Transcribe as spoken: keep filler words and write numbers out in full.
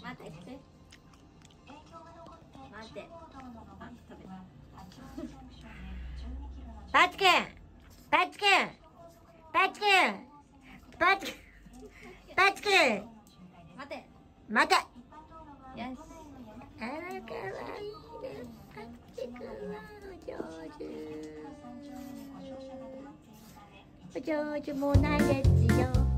待って来て。待って。あ、食べた。 パチくん、パチくん、パチくん、パチくん、パチくん。 待て。 待て。 よし。 あら、かわいいね。パチくんはお上手。お上手もないですよ。